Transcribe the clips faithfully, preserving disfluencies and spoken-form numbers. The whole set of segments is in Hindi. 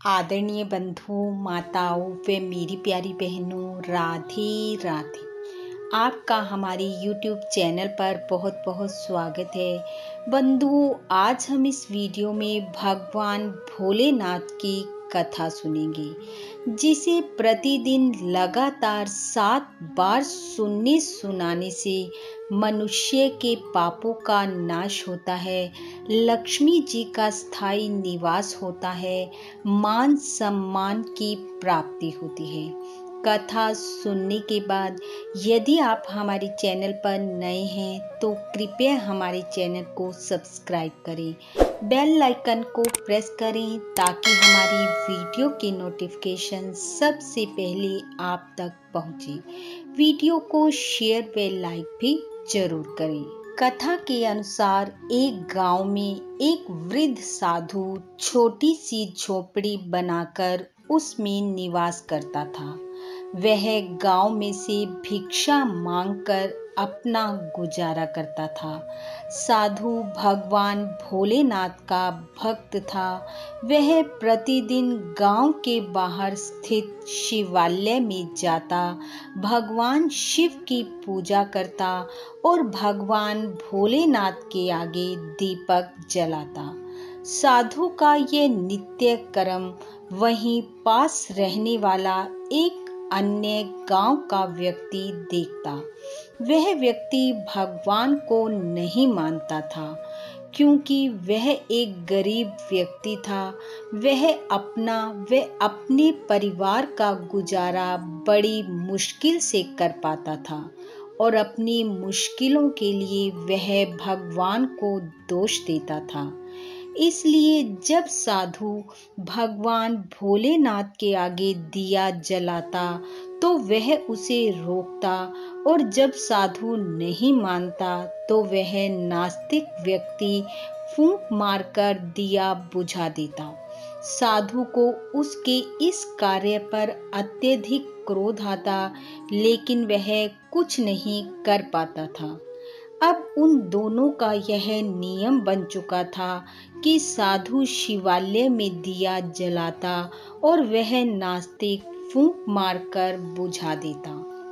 आदरणीय बंधु माताओं व मेरी प्यारी बहनों, राधे राधे। आपका हमारी यूट्यूब चैनल पर बहुत बहुत स्वागत है। बंधु, आज हम इस वीडियो में भगवान भोलेनाथ की कथा सुनेंगे, जिसे प्रतिदिन लगातार सात बार सुनने सुनाने से मनुष्य के पापों का नाश होता है, लक्ष्मी जी का स्थायी निवास होता है, मान सम्मान की प्राप्ति होती है। कथा सुनने के बाद यदि आप हमारे चैनल पर नए हैं तो कृपया हमारे चैनल को सब्सक्राइब करें, बेल आइकन को प्रेस करें ताकि हमारी वीडियो की नोटिफिकेशन सबसे पहले आप तक पहुंचे। वीडियो को शेयर व लाइक भी जरूर करें। कथा के अनुसार एक गांव में एक वृद्ध साधु छोटी सी झोपड़ी बनाकर उसमें निवास करता था। वह गांव में से भिक्षा मांगकर अपना गुजारा करता था। साधु भगवान भोलेनाथ का भक्त था। वह प्रतिदिन गांव के बाहर स्थित शिवालय में जाता, भगवान शिव की पूजा करता और भगवान भोलेनाथ के आगे दीपक जलाता। साधु का यह नित्य कर्म वहीं पास रहने वाला एक अन्य गांव का व्यक्ति देखता। वह व्यक्ति भगवान को नहीं मानता था, क्योंकि वह एक गरीब व्यक्ति था। वह अपना व अपने परिवार का गुजारा बड़ी मुश्किल से कर पाता था और अपनी मुश्किलों के लिए वह भगवान को दोष देता था। इसलिए जब साधु भगवान भोलेनाथ के आगे दिया जलाता तो वह उसे रोकता, और जब साधु नहीं मानता तो वह नास्तिक व्यक्ति फूंक मारकर दिया बुझा देता। साधु को उसके इस कार्य पर अत्यधिक क्रोध आता, लेकिन वह कुछ नहीं कर पाता था। अब उन दोनों का यह नियम बन चुका था कि साधु शिवालय में दिया जलाता और वह नास्तिक फूंक मारकर बुझा देता।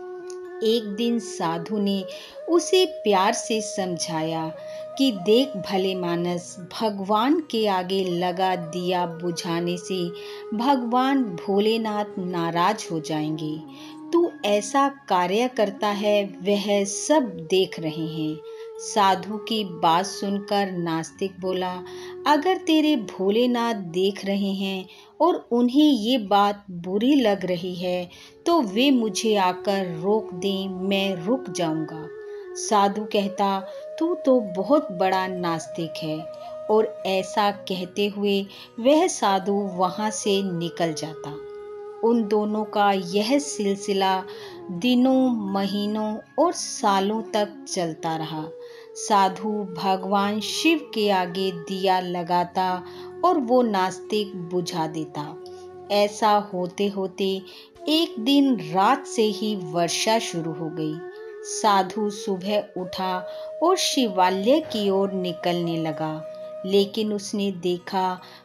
एक दिन साधु ने उसे प्यार से समझाया कि देख भले मानस, भगवान के आगे लगा दिया बुझाने से भगवान भोलेनाथ नाराज हो जाएंगे। तू ऐसा कार्य करता है, वह सब देख रहे हैं। साधु की बात सुनकर नास्तिक बोला, अगर तेरे भोलेनाथ देख रहे हैं और उन्हें ये बात बुरी लग रही है तो वे मुझे आकर रोक दें, मैं रुक जाऊंगा। साधु कहता, तू तो बहुत बड़ा नास्तिक है, और ऐसा कहते हुए वह साधु वहां से निकल जाता। उन दोनों का यह सिलसिला दिनों, महीनों और सालों तक चलता रहा। साधु भगवान शिव के आगे दिया लगाता और वो नास्तिक बुझा देता। ऐसा होते होते एक दिन रात से ही वर्षा शुरू हो गई। साधु सुबह उठा और शिवालय की ओर निकलने लगा, लेकिन उसने देखा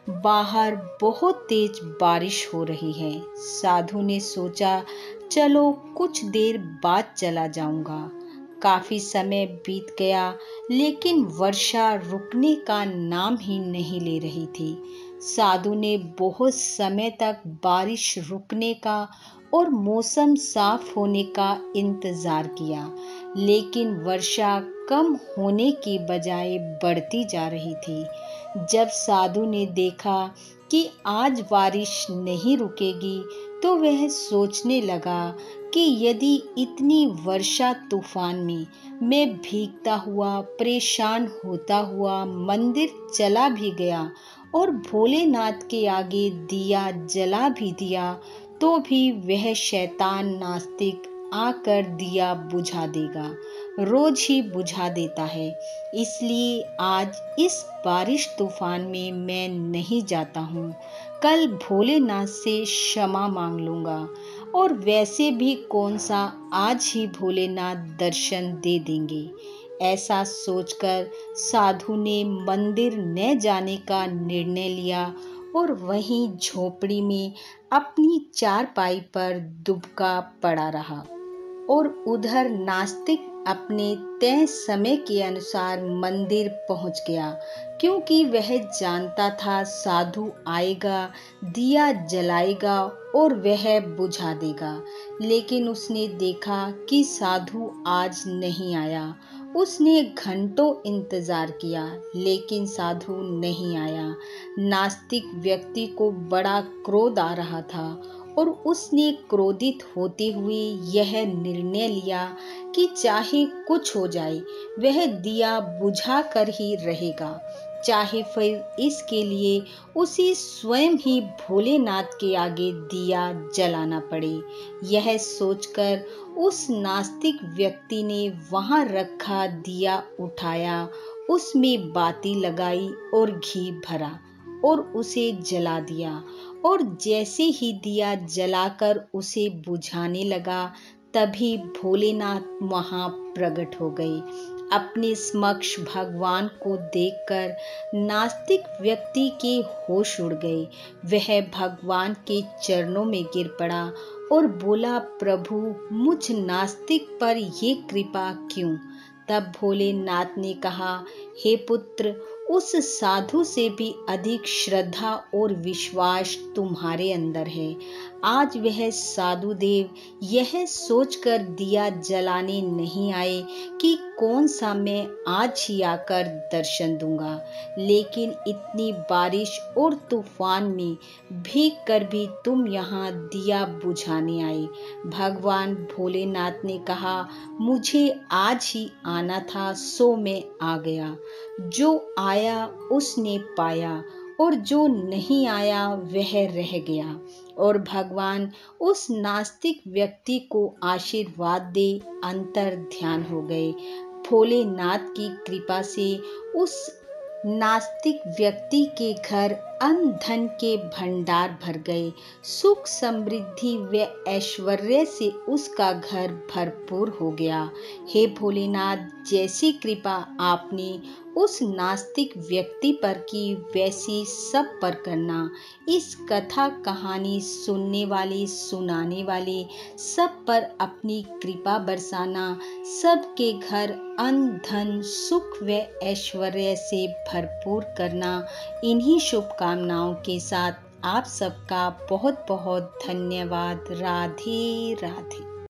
बाहर बहुत तेज बारिश हो रही है। साधु ने सोचा, चलो कुछ देर बाद चला जाऊंगा। काफी समय बीत गया, लेकिन वर्षा रुकने का नाम ही नहीं ले रही थी। साधु ने बहुत समय तक बारिश रुकने का और मौसम साफ होने का इंतजार किया, लेकिन वर्षा कम होने की बजाय बढ़ती जा रही थी। जब साधु ने देखा कि आज बारिश नहीं रुकेगी तो वह सोचने लगा कि यदि इतनी वर्षा तूफान में मैं भीगता हुआ, परेशान होता हुआ मंदिर चला भी गया और भोलेनाथ के आगे दिया जला भी दिया तो भी वह शैतान नास्तिक आकर दिया बुझा देगा। रोज ही बुझा देता है। इसलिए आज इस बारिश तूफान में मैं नहीं जाता हूँ। कल भोलेनाथ से क्षमा मांग लूँगा, और वैसे भी कौन सा आज ही भोलेनाथ दर्शन दे देंगे। ऐसा सोचकर साधु ने मंदिर न जाने का निर्णय लिया और वहीं झोपड़ी में अपनी चारपाई पर दुबका पड़ा रहा। और उधर नास्तिक अपने तय समय के अनुसार मंदिर पहुंच गया, क्योंकि वह जानता था साधु आएगा, दिया जलाएगा और वह बुझा देगा। लेकिन उसने देखा कि साधु आज नहीं आया। उसने घंटों इंतजार किया, लेकिन साधु नहीं आया। नास्तिक व्यक्ति को बड़ा क्रोध आ रहा था और उसने क्रोधित होते हुए यह निर्णय लिया कि चाहे कुछ हो जाए, वह दिया बुझा कर ही रहेगा, चाहे फिर इसके लिए उसे स्वयं ही भोलेनाथ के आगे दिया जलाना पड़े। यह सोचकर उस नास्तिक व्यक्ति ने वहां रखा दिया उठाया, उसमें बाती लगाई और घी भरा और उसे जला दिया। और जैसे ही दिया जलाकर उसे बुझाने लगा, तभी भोलेनाथ वहां प्रकट हो गए। अपने समक्ष भगवान को देखकर नास्तिक व्यक्ति के होश उड़ गए। वह भगवान के चरणों में गिर पड़ा और बोला, प्रभु, मुझ नास्तिक पर ये कृपा क्यों? तब भोलेनाथ ने कहा, हे पुत्र, उस साधु से भी अधिक श्रद्धा और विश्वास तुम्हारे अंदर है। आज वह साधु देव यह सोचकर दिया जलाने नहीं आए कि कौन सा मैं आज ही आकर दर्शन दूंगा, लेकिन इतनी बारिश और तूफान में भीग कर भी तुम यहाँ दिया बुझाने आए। भगवान भोलेनाथ ने कहा, मुझे आज ही आना था, सो मैं आ गया। जो आया उसने पाया और जो नहीं आया वह रह गया। और भगवान उस नास्तिक व्यक्ति को आशीर्वाद दे अंतर ध्यान हो गए। भोलेनाथ की कृपा से उस नास्तिक व्यक्ति के घर अन्न धन के भंडार भर गए। सुख समृद्धि व ऐश्वर्य से उसका घर भरपूर हो गया। हे भोलेनाथ, जैसी कृपा आपने उस नास्तिक व्यक्ति पर की, वैसी सब पर करना। इस कथा कहानी सुनने वाले सुनाने वाले सब पर अपनी कृपा बरसाना। सबके घर अन्न धन सुख व ऐश्वर्य से भरपूर करना। इन्हीं शुभकामनाओं के साथ आप सबका बहुत बहुत धन्यवाद। राधे राधे।